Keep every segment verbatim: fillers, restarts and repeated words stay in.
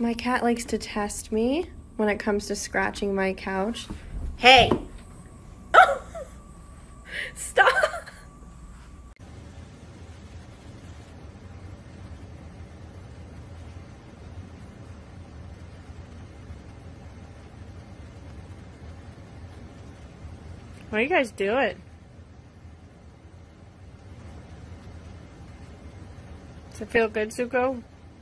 My cat likes to test me when it comes to scratching my couch. Hey! Stop! What are you guys doing? Does it feel good, Zuko?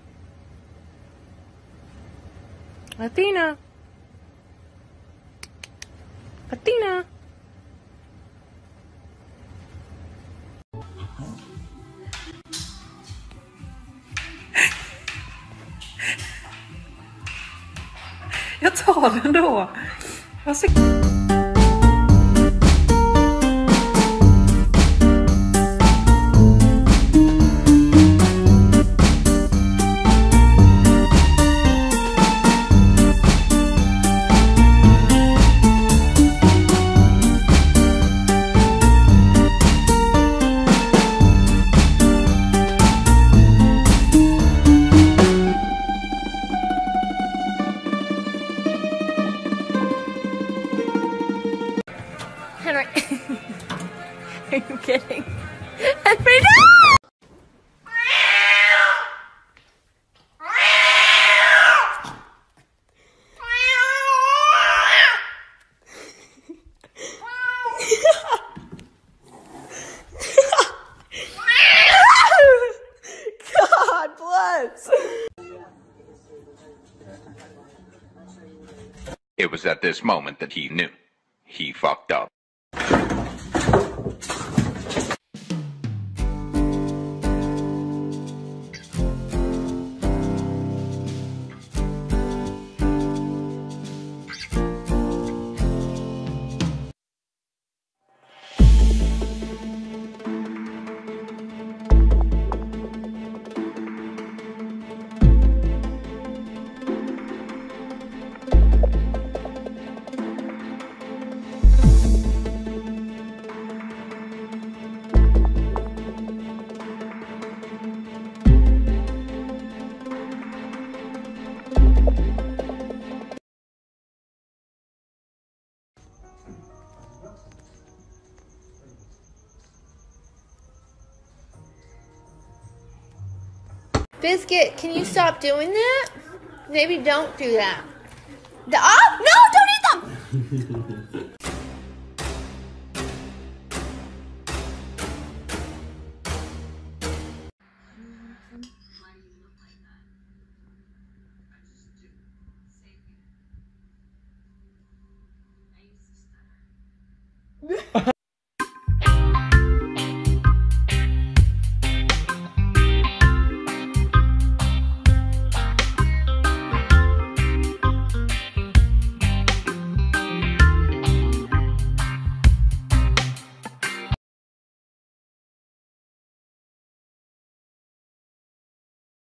Athena! Athena! Jag tar den då. Varsågod. Henry. Are you kidding? Henry, no! God bless. It was at this moment that he knew. He fucked up. Biscuit, can you stop doing that? Maybe don't do that. The oh, no, don't eat them!